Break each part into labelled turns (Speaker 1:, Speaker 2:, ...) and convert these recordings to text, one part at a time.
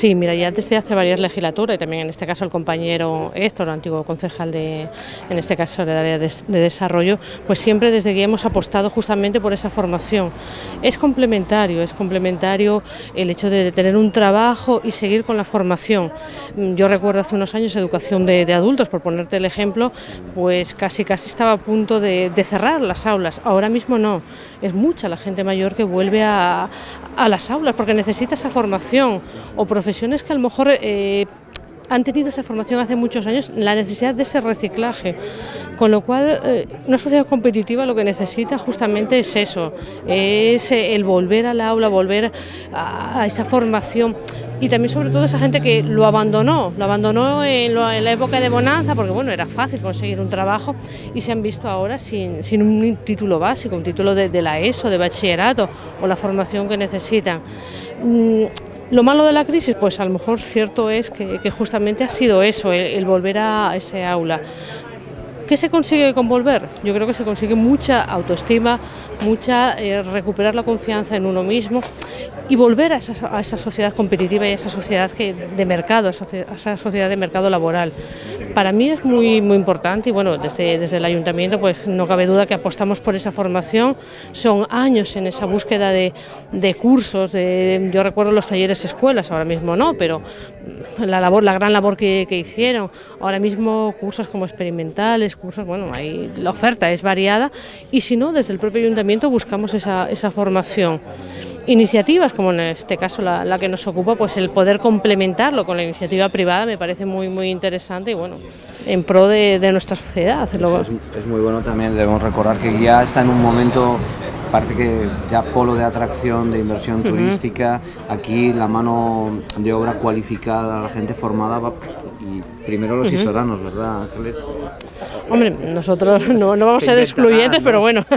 Speaker 1: Sí, mira, ya desde hace varias legislaturas y también en este caso el compañero Héctor, antiguo concejal en este caso del área de desarrollo, pues siempre desde que hemos apostado justamente por esa formación. Es complementario el hecho de tener un trabajo y seguir con la formación. Yo recuerdo hace unos años educación de adultos, por ponerte el ejemplo, pues casi estaba a punto de cerrar las aulas. Ahora mismo no, es mucha la gente mayor que vuelve a las aulas porque necesita esa formación, o profesiones que a lo mejor han tenido esa formación hace muchos años, la necesidad de ese reciclaje, con lo cual una sociedad competitiva lo que necesita justamente es eso, es el volver al aula, volver a esa formación. Y también sobre todo esa gente que lo abandonó en la época de bonanza, porque bueno, era fácil conseguir un trabajo y se han visto ahora sin un título básico, un título de la ESO, de bachillerato o la formación que necesitan. Lo malo de la crisis, pues a lo mejor cierto es que justamente ha sido eso, el volver a ese aula. ¿Qué se consigue con volver? Yo creo que se consigue mucha autoestima, recuperar la confianza en uno mismo y volver a esa sociedad competitiva y a esa sociedad de mercado, a esa sociedad de mercado laboral. Para mí es muy importante y bueno, desde el Ayuntamiento pues no cabe duda que apostamos por esa formación. Son años en esa búsqueda de cursos, yo recuerdo los talleres escuelas, ahora mismo no, pero la gran labor que hicieron. Ahora mismo cursos como experimentales, bueno, ahí la oferta es variada y si no, desde el propio Ayuntamiento buscamos esa formación. Iniciativas como en este caso la que nos ocupa, pues el poder complementarlo con la iniciativa privada me parece muy interesante y bueno, en pro de nuestra sociedad.
Speaker 2: Es muy bueno también, debemos recordar que ya está en un momento, parece que ya polo de atracción, de inversión turística, aquí la mano de obra cualificada, la gente formada va, y primero los isoranos, ¿verdad, Ángeles?
Speaker 1: Hombre, nosotros no vamos a ser excluyentes, ¿no? Pero bueno,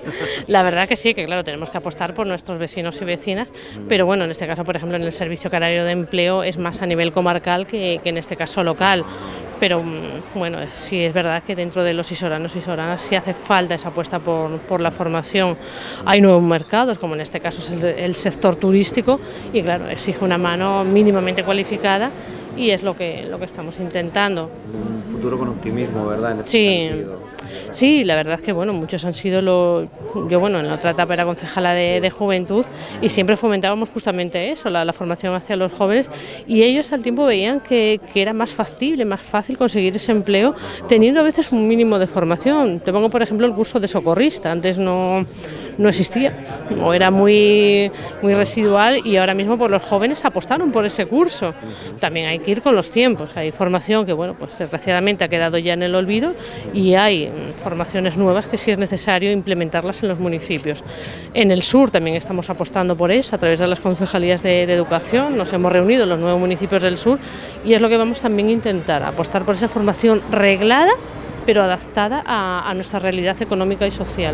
Speaker 1: la verdad que sí, que claro, tenemos que apostar por nuestros vecinos y vecinas, pero bueno, en este caso, por ejemplo, en el Servicio Canario de Empleo es más a nivel comarcal que en este caso local, pero bueno, sí es verdad que dentro de los isoranos y isoranas sí hace falta esa apuesta por la formación. Hay nuevos mercados, como en este caso es el sector turístico, y claro, exige una mano mínimamente cualificada, y es lo que estamos intentando.
Speaker 2: Un futuro con optimismo, ¿verdad? En este sentido.
Speaker 1: Sí, la verdad es que bueno, muchos han sido yo bueno, en la otra etapa era concejala de juventud y siempre fomentábamos justamente eso, la formación hacia los jóvenes, y ellos al tiempo veían que era más factible, más fácil conseguir ese empleo teniendo a veces un mínimo de formación. Te pongo por ejemplo el curso de socorrista, antes no existía o era muy residual, y ahora mismo pues los jóvenes apostaron por ese curso. También hay que ir con los tiempos, hay formación que bueno, pues desgraciadamente ha quedado ya en el olvido y hay formaciones nuevas que sí es necesario implementarlas en los municipios. En el sur también estamos apostando por eso a través de las concejalías de educación, nos hemos reunido en los 9 municipios del sur y es lo que vamos también a intentar, apostar por esa formación reglada pero adaptada a nuestra realidad económica y social.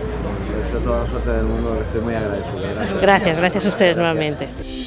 Speaker 2: Les deseo toda la suerte del mundo, les estoy muy agradecido.
Speaker 1: Gracias a ustedes nuevamente.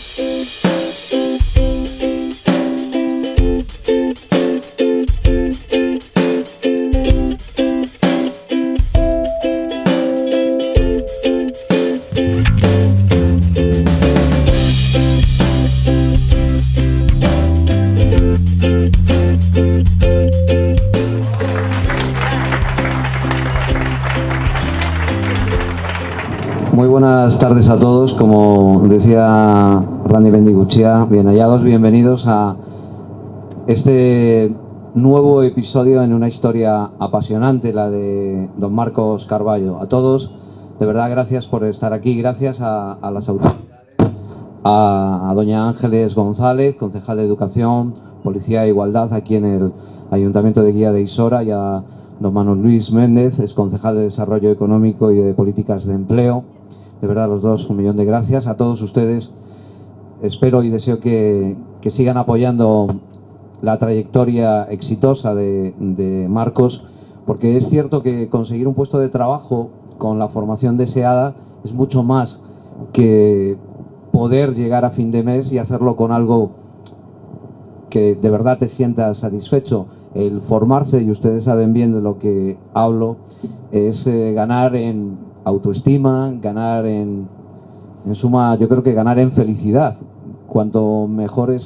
Speaker 2: Muy buenas tardes a todos, como decía Randy Bendiguchea, bien hallados, bienvenidos a este nuevo episodio en una historia apasionante, la de don Marcos Carballo. A todos, de verdad, gracias por estar aquí, gracias a las autoridades, a doña Ángeles González, concejal de Educación, Policía e Igualdad aquí en el Ayuntamiento de Guía de Isora, y a don Manuel Luis Méndez, es concejal de Desarrollo Económico y de Políticas de Empleo. De verdad, los dos, un millón de gracias a todos ustedes. Espero y deseo que sigan apoyando la trayectoria exitosa de Marcos, porque es cierto que conseguir un puesto de trabajo con la formación deseada es mucho más que poder llegar a fin de mes y hacerlo con algo que de verdad te sientas satisfecho. El formarse, y ustedes saben bien de lo que hablo, es ganar en autoestima, ganar en suma, yo creo que ganar en felicidad. Cuanto mejores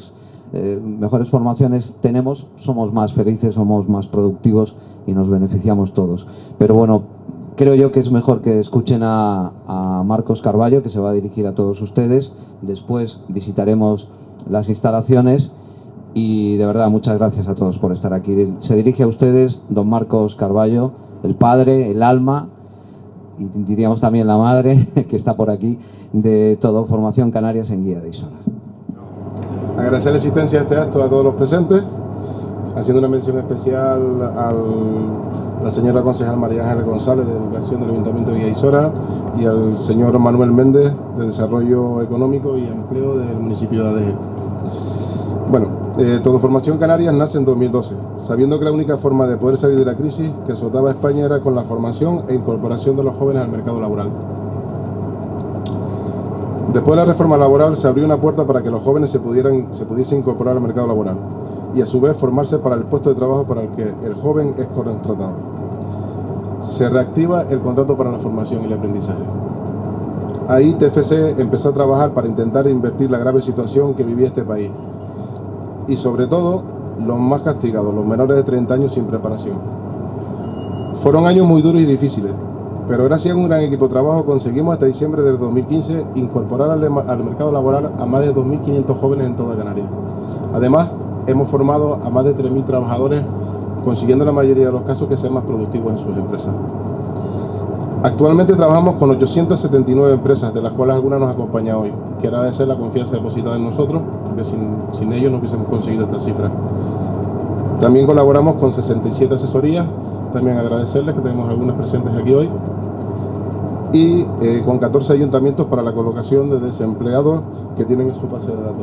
Speaker 2: mejores formaciones tenemos, somos más felices, somos más productivos y nos beneficiamos todos. Pero bueno, creo yo que es mejor que escuchen a Marcos Carballo, que se va a dirigir a todos ustedes. Después visitaremos las instalaciones y de verdad muchas gracias a todos por estar aquí. Se dirige a ustedes don Marcos Carballo, el padre, el alma y diríamos también la madre, que está por aquí, de todo Formación Canarias en Guía de Isora.
Speaker 3: Agradecer la asistencia a este acto a todos los presentes, haciendo una mención especial a la señora concejal María Ángeles González de Educación del Ayuntamiento de Guía de Isora y al señor Manuel Méndez de Desarrollo Económico y Empleo del municipio de Adeje. Bueno, Todo Formación Canarias nace en 2012, sabiendo que la única forma de poder salir de la crisis que azotaba a España era con la formación e incorporación de los jóvenes al mercado laboral. Después de la reforma laboral se abrió una puerta para que los jóvenes se pudiesen incorporar al mercado laboral y a su vez formarse para el puesto de trabajo para el que el joven es contratado. Se reactiva el contrato para la formación y el aprendizaje. Ahí TFC empezó a trabajar para intentar invertir la grave situación que vivía este país y sobre todo los más castigados, los menores de 30 años sin preparación. Fueron años muy duros y difíciles, pero gracias a un gran equipo de trabajo conseguimos hasta diciembre del 2015 incorporar al mercado laboral a más de 2.500 jóvenes en toda Canarias. Además, hemos formado a más de 3.000 trabajadores, consiguiendo en la mayoría de los casos que sean más productivos en sus empresas. Actualmente trabajamos con 879 empresas, de las cuales algunas nos acompañan hoy. Quiero agradecer la confianza depositada en nosotros, porque sin ellos no hubiésemos conseguido esta cifra. También colaboramos con 67 asesorías, también agradecerles que tenemos algunas presentes aquí hoy, y con 14 ayuntamientos para la colocación de desempleados que tienen en su base de datos.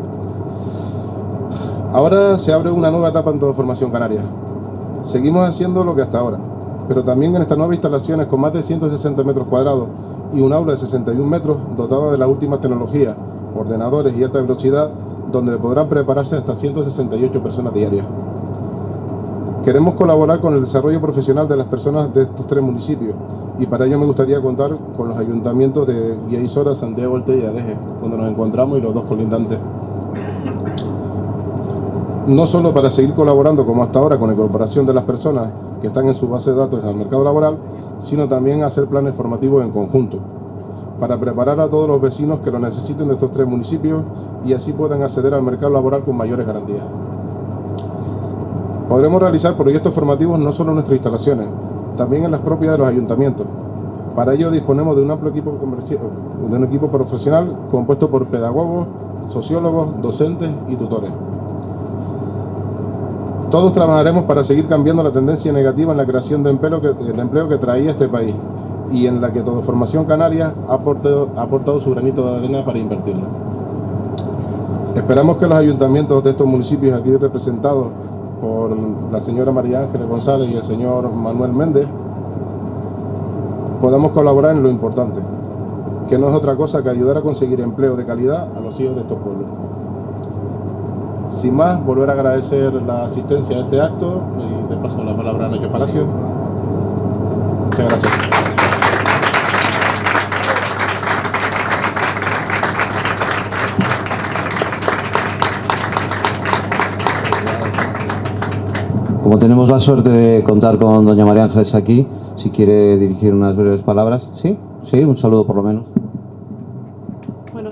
Speaker 3: Ahora se abre una nueva etapa en Todo Formación Canaria. Seguimos haciendo lo que hasta ahora, pero también en estas nuevas instalaciones con más de 160 metros cuadrados y un aula de 61 metros dotada de las últimas tecnologías, ordenadores y alta velocidad, donde podrán prepararse hasta 168 personas diarias. Queremos colaborar con el desarrollo profesional de las personas de estos 3 municipios y para ello me gustaría contar con los ayuntamientos de Guía de Isora, Santiago Ortega y Adeje, donde nos encontramos y los 2 colindantes. No solo para seguir colaborando como hasta ahora con la incorporación de las personas que están en su base de datos en el mercado laboral, sino también hacer planes formativos en conjunto, para preparar a todos los vecinos que lo necesiten de estos 3 municipios y así puedan acceder al mercado laboral con mayores garantías. Podremos realizar proyectos formativos no solo en nuestras instalaciones, también en las propias de los ayuntamientos. Para ello disponemos de un amplio equipo profesional compuesto por pedagogos, sociólogos, docentes y tutores. Todos trabajaremos para seguir cambiando la tendencia negativa en la creación de empleo que traía este país y en la que Todo Formación Canarias ha aportado su granito de arena para invertirla. Esperamos que los ayuntamientos de estos municipios aquí representados por la señora María Ángeles González y el señor Manuel Méndez podamos colaborar en lo importante, que no es otra cosa que ayudar a conseguir empleo de calidad a los hijos de estos pueblos. Sin más, volver a agradecer la asistencia a este acto y le paso la palabra a Nacho Palacio. Muchas gracias.
Speaker 2: Como tenemos la suerte de contar con doña María Ángeles aquí, si quiere dirigir unas breves palabras. ¿Sí? Sí, un saludo por lo menos.
Speaker 1: Bueno,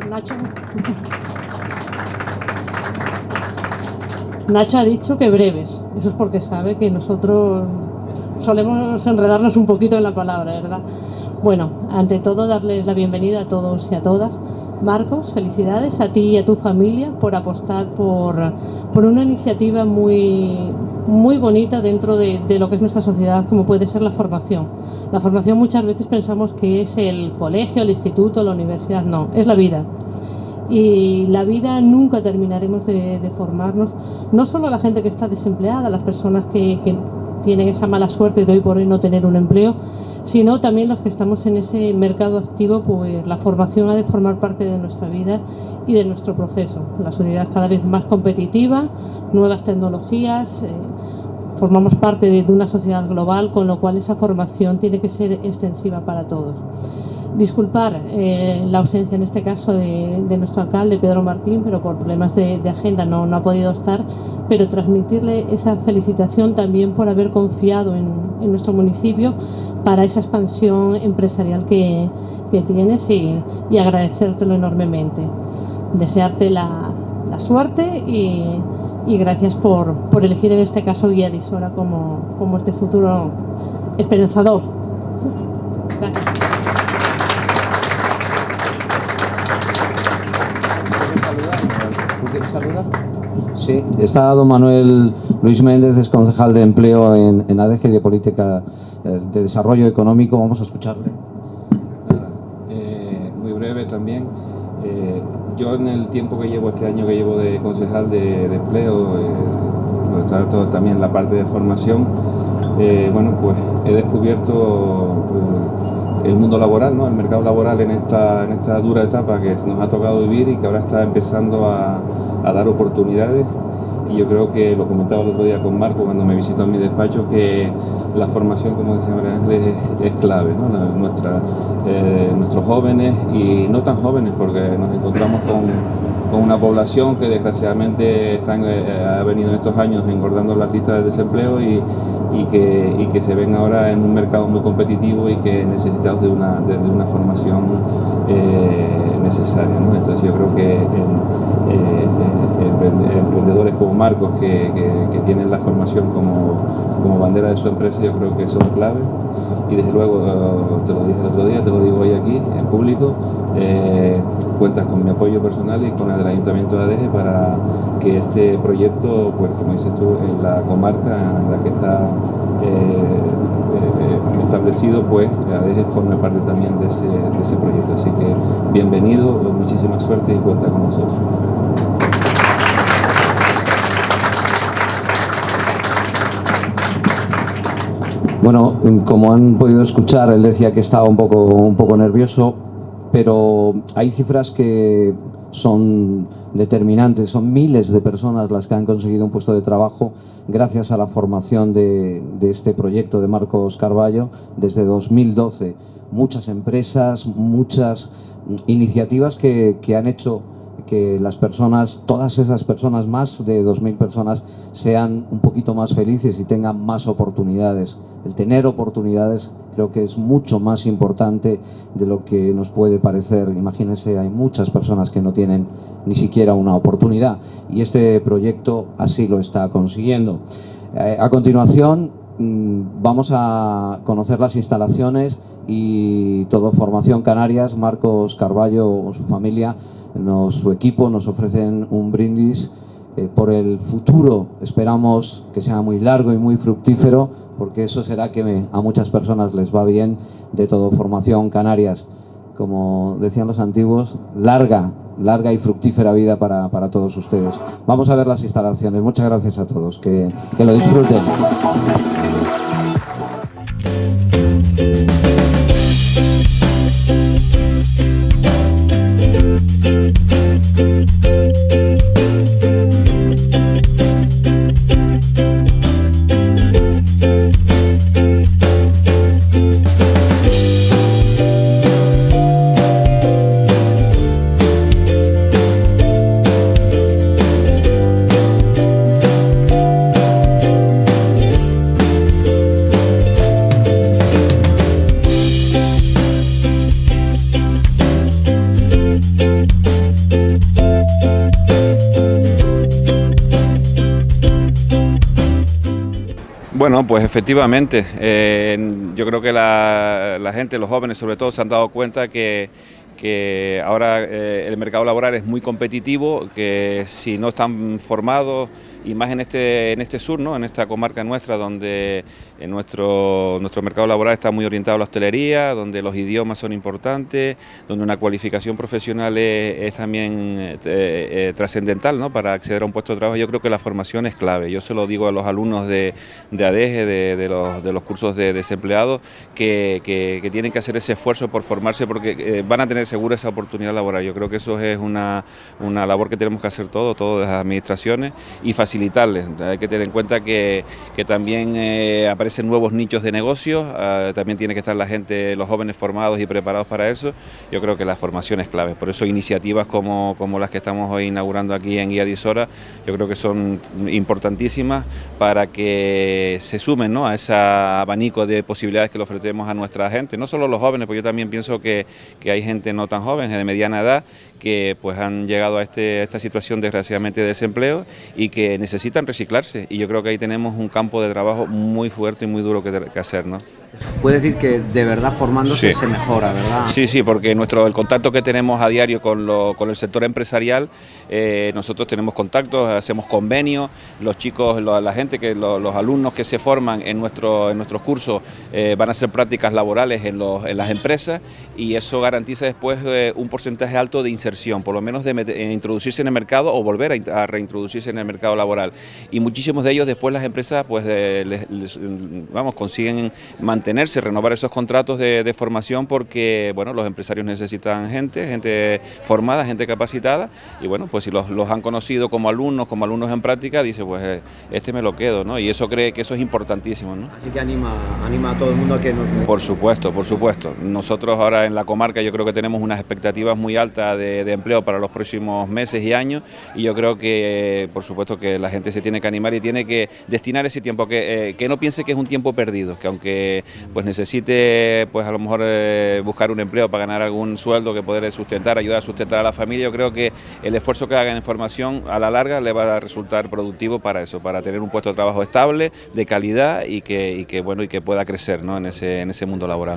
Speaker 1: Nacho ha dicho que breves. Eso es porque sabe que nosotros solemos enredarnos un poquito en la palabra, ¿verdad? Bueno, ante todo darles la bienvenida a todos y a todas. Marcos, felicidades a ti y a tu familia por apostar por una iniciativa muy bonita dentro de lo que es nuestra sociedad, como puede ser la formación. La formación muchas veces pensamos que es el colegio, el instituto, la universidad. No, es la vida. Y la vida nunca terminaremos de formarnos, no solo a la gente que está desempleada, las personas que tienen esa mala suerte de hoy por hoy no tener un empleo, sino también los que estamos en ese mercado activo, pues la formación ha de formar parte de nuestra vida y de nuestro proceso. La sociedad es cada vez más competitiva, nuevas tecnologías, formamos parte de una sociedad global, con lo cual esa formación tiene que ser extensiva para todos. Disculpar la ausencia en este caso de nuestro alcalde Pedro Martín, pero por problemas de agenda no ha podido estar, pero transmitirle esa felicitación también por haber confiado en nuestro municipio para esa expansión empresarial que tienes y agradecértelo enormemente. Desearte la suerte y gracias por elegir en este caso Guía de Isora como este futuro esperanzador. Gracias.
Speaker 2: ¿Quieres saludar? Sí, está don Manuel Luis Méndez, es concejal de empleo en ADEGE y de política de desarrollo económico. Vamos a escucharle.
Speaker 4: Muy breve también. Yo en el tiempo que llevo, este año que llevo de concejal de empleo, donde está todo, también la parte de formación, bueno, pues he descubierto el mundo laboral, ¿no? El mercado laboral en esta dura etapa que nos ha tocado vivir y que ahora está empezando a dar oportunidades. Y yo creo que lo comentaba el otro día con Marco cuando me visitó en mi despacho, que la formación, como decía María Ángeles, es clave, ¿no? Nuestros jóvenes y no tan jóvenes, porque nos encontramos con una población que desgraciadamente ha venido en estos años engordando las listas de desempleo y que se ven ahora en un mercado muy competitivo y que necesitados de una formación necesaria, ¿no? Entonces yo creo que emprendedores como Marcos que tienen la formación como bandera de su empresa, yo creo que son clave. Y desde luego, te lo dije el otro día, te lo digo hoy aquí en público, cuentas con mi apoyo personal y con el del Ayuntamiento de ADEGE para que este proyecto, pues como dices tú, en la comarca en la que está establecido, pues ADEGE forme parte también de ese proyecto. Así que bienvenido, muchísima suerte y cuenta con nosotros.
Speaker 2: Bueno, como han podido escuchar, él decía que estaba un poco nervioso, pero hay cifras que son determinantes. Son miles de personas las que han conseguido un puesto de trabajo gracias a la formación de este proyecto de Marcos Carballo desde 2012. Muchas empresas, muchas iniciativas que han hecho que las personas, todas esas personas, más de 2.000 personas, sean un poquito más felices y tengan más oportunidades. El tener oportunidades creo que es mucho más importante de lo que nos puede parecer. Imagínense, hay muchas personas que no tienen ni siquiera una oportunidad y este proyecto así lo está consiguiendo. A continuación vamos a conocer las instalaciones y todo Formación Canarias. Marcos Carballo o su familia, su equipo nos ofrecen un brindis por el futuro. Esperamos que sea muy largo y muy fructífero, porque eso será que a muchas personas les va bien de todo Formación Canarias. Como decían los antiguos, larga y fructífera vida para todos ustedes. Vamos a ver las instalaciones. Muchas gracias a todos, que lo disfruten.
Speaker 4: Bueno, pues efectivamente, yo creo que la gente, los jóvenes sobre todo, se han dado cuenta que ahora el mercado laboral es muy competitivo, que si no están formados, y más en este sur, ¿no? En esta comarca nuestra, donde nuestro mercado laboral está muy orientado a la hostelería, donde los idiomas son importantes, donde una cualificación profesional es también trascendental, ¿no? Para acceder a un puesto de trabajo. Yo creo que la formación es clave. Yo se lo digo a los alumnos de ADEGE, de los cursos de desempleados, que tienen que hacer ese esfuerzo por formarse, porque van a tener seguro esa oportunidad laboral. Yo creo que eso es una labor que tenemos que hacer todas las administraciones, y facilitar facilitarles. Hay que tener en cuenta que también aparecen nuevos nichos de negocios, también tiene que estar la gente, los jóvenes formados y preparados para eso. Yo creo que la formación es clave, por eso iniciativas como las que estamos hoy inaugurando aquí en Guía de Isora, yo creo que son importantísimas para que se sumen, ¿no?, a ese abanico de posibilidades que le ofrecemos a nuestra gente, no solo los jóvenes, porque yo también pienso que hay gente no tan joven, de mediana edad, que pues han llegado a esta situación desgraciadamente de desempleo y que necesitan reciclarse, y yo creo que ahí tenemos un campo de trabajo muy fuerte y muy duro que hacer, ¿no?
Speaker 2: Puede decir que de verdad formándose se mejora, ¿verdad?
Speaker 4: Sí, porque el contacto que tenemos a diario con el sector empresarial, nosotros tenemos contactos, hacemos convenios, los chicos, la gente, los alumnos que se forman en nuestros cursos van a hacer prácticas laborales en las empresas, y eso garantiza después un porcentaje alto de inserción, por lo menos de introducirse en el mercado o volver a reintroducirse en el mercado laboral. Y muchísimos de ellos después las empresas pues consiguen mantenerse, renovar esos contratos de formación, porque bueno, los empresarios necesitan gente formada, gente capacitada, y bueno, pues si los han conocido como alumnos en práctica, dice pues me lo quedo, ¿no? Y eso cree que eso es importantísimo, ¿no?
Speaker 2: Así que anima a todo el mundo a que nos...
Speaker 4: Por supuesto. Nosotros ahora en la comarca yo creo que tenemos unas expectativas muy altas de empleo para los próximos meses y años, y yo creo que por supuesto que la gente se tiene que animar y tiene que destinar ese tiempo, que no piense que es un tiempo perdido, que aunque pues necesite pues a lo mejor buscar un empleo para ganar algún sueldo que poder ayudar a sustentar a la familia, yo creo que el esfuerzo que hagan en formación a la larga le va a resultar productivo para eso, para tener un puesto de trabajo estable, de calidad, y que pueda crecer, ¿no?, en ese mundo laboral.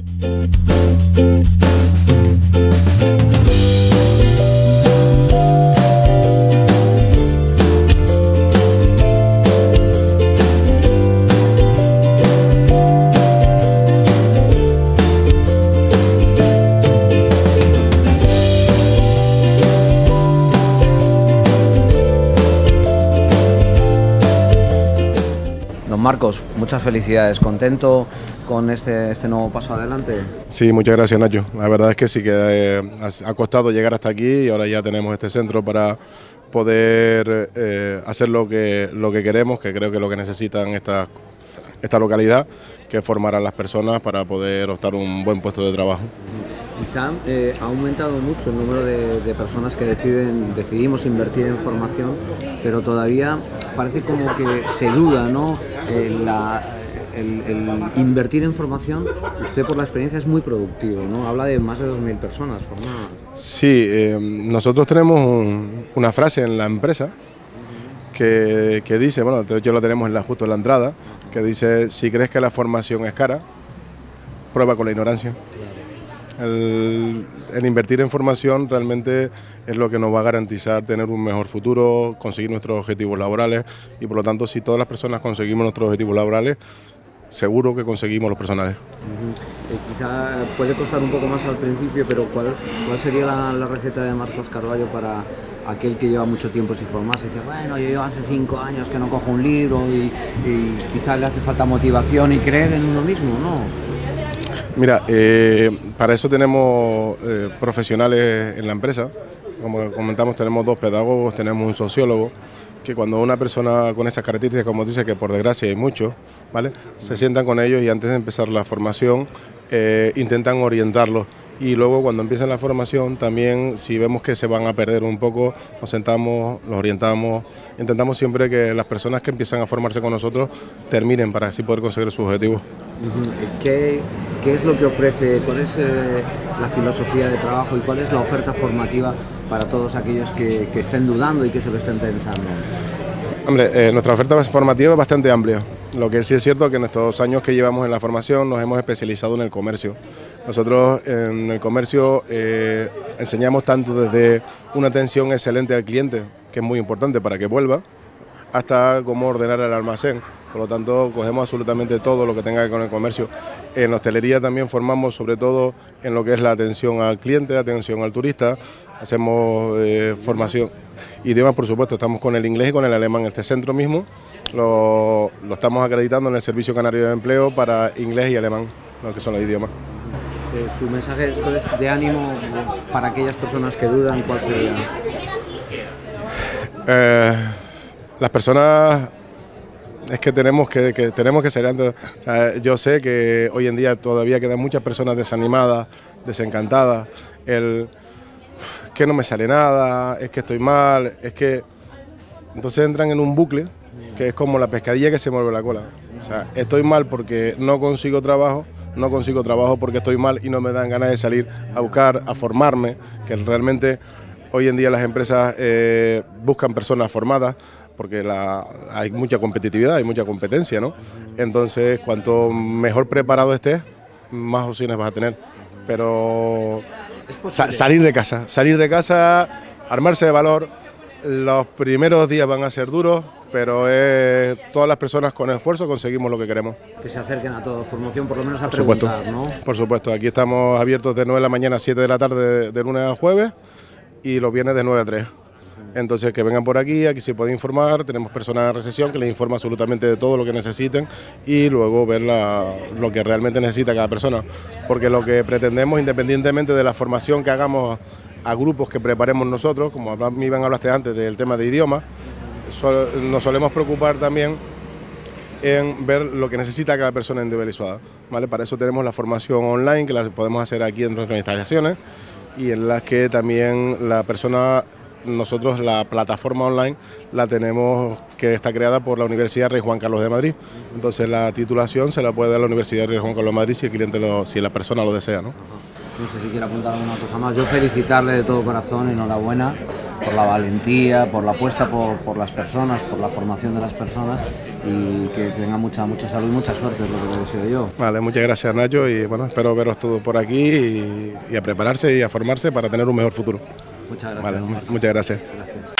Speaker 2: Marcos, muchas felicidades, ¿contento con este nuevo paso adelante?
Speaker 3: Sí, muchas gracias, Nacho. La verdad es que sí, que ha costado llegar hasta aquí, y ahora ya tenemos este centro para poder hacer lo que queremos, que creo que es lo que necesitan esta localidad, que es formar a las personas para poder optar un buen puesto de trabajo.
Speaker 2: Quizá ha aumentado mucho el número de personas que decidimos invertir en formación, pero todavía parece como que se duda, ¿no? El invertir en formación, usted por la experiencia es muy productivo, ¿no? Habla de más de 2.000 personas formadas.
Speaker 3: Sí, nosotros tenemos una frase en la empresa que dice, bueno, de hecho lo tenemos justo en la entrada, que dice: si crees que la formación es cara, prueba con la ignorancia. El invertir en formación realmente es lo que nos va a garantizar tener un mejor futuro, conseguir nuestros objetivos laborales, y por lo tanto, si todas las personas conseguimos nuestros objetivos laborales, seguro que conseguimos los personales.
Speaker 2: Quizá puede costar un poco más al principio, pero ¿cuál sería la receta de Marcos Carballo para aquel que lleva mucho tiempo sin formarse? Dice, bueno, yo llevo hace 5 años que no cojo un libro, y quizá le hace falta motivación y creer en uno mismo, ¿no?
Speaker 3: Mira, para eso tenemos profesionales en la empresa. Como comentamos, tenemos 2 pedagogos, tenemos un sociólogo, que cuando una persona con esas características, como dice, que por desgracia hay muchos, ¿vale?, se sientan con ellos y antes de empezar la formación intentan orientarlos. Y luego cuando empiezan la formación también, si vemos que se van a perder un poco, nos sentamos, los orientamos, intentamos siempre que las personas que empiezan a formarse con nosotros terminen para así poder conseguir sus objetivos.
Speaker 2: ¿Qué es lo que ofrece? ¿Cuál es la filosofía de trabajo y cuál es la oferta formativa para todos aquellos que estén dudando y que se lo estén pensando?
Speaker 3: Hombre, nuestra oferta formativa es bastante amplia. Lo que sí es cierto es que en estos años que llevamos en la formación nos hemos especializado en el comercio. Nosotros en el comercio enseñamos tanto desde una atención excelente al cliente, que es muy importante para que vuelva, hasta cómo ordenar el almacén. Por lo tanto, cogemos absolutamente todo lo que tenga que ver con el comercio. En hostelería también formamos sobre todo en lo que es la atención al cliente, atención al turista. Hacemos formación. Idiomas, por supuesto, estamos con el inglés y con el alemán. Este centro mismo lo estamos acreditando en el Servicio Canario de Empleo para inglés y alemán, lo que son los idiomas.
Speaker 2: Su mensaje entonces de ánimo para aquellas personas que dudan, ¿cuál sería?
Speaker 3: Las personas es que tenemos que ser antes. O sea, yo sé que hoy en día todavía quedan muchas personas desanimadas, desencantadas, que no me sale nada, es que estoy mal, es que... Entonces entran en un bucle que es como la pescadilla que se mueve la cola. O sea, estoy mal porque no consigo trabajo porque estoy mal y no me dan ganas de salir a buscar, a formarme, que realmente hoy en día las empresas buscan personas formadas porque hay mucha competitividad, hay mucha competencia, ¿no? Entonces, cuanto mejor preparado estés, más opciones vas a tener. Pero salir de casa, armarse de valor. Los primeros días van a ser duros, pero todas las personas con esfuerzo conseguimos lo que queremos.
Speaker 2: Que se acerquen a toda formación, por lo menos a preguntar, ¿no?
Speaker 3: Por supuesto, aquí estamos abiertos de 9 de la mañana a 7 de la tarde, de lunes a jueves, y los viernes de 9 a 3. Entonces, que vengan por aquí se pueden informar, tenemos personal en recepción que les informa absolutamente de todo lo que necesiten y luego ver lo que realmente necesita cada persona. Porque lo que pretendemos, independientemente de la formación que hagamos a grupos que preparemos nosotros, como me iban a hablaste antes del tema de idioma, nos solemos preocupar también en ver lo que necesita cada persona individualizada, ¿vale? Para eso tenemos la formación online, que la podemos hacer aquí en nuestras instalaciones, y en las que también nosotros la plataforma online la tenemos, que está creada por la Universidad Rey Juan Carlos de Madrid. Entonces la titulación se la puede dar la Universidad Rey Juan Carlos de Madrid si el cliente si la persona lo desea, ¿no?
Speaker 2: No sé si quiere apuntar alguna cosa más. Yo felicitarle de todo corazón, enhorabuena por la valentía, por la apuesta por las personas, por la formación de las personas, y que tenga mucha salud y mucha suerte, es lo que le deseo yo.
Speaker 3: Vale, muchas gracias, Nacho, y bueno, espero veros todos por aquí y a prepararse y a formarse para tener un mejor futuro.
Speaker 2: Muchas gracias.
Speaker 3: Vale, muchas gracias.
Speaker 2: Gracias.